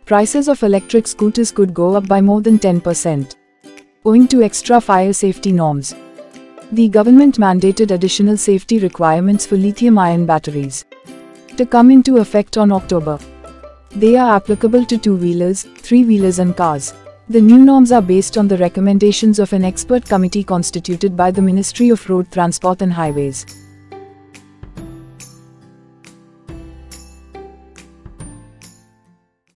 prices of electric scooters could go up by more than 10%, owing to extra fire safety norms. The government mandated additional safety requirements for lithium-ion batteries to come into effect on October. They are applicable to two-wheelers, three-wheelers and cars. The new norms are based on the recommendations of an expert committee constituted by the Ministry of Road Transport and Highways.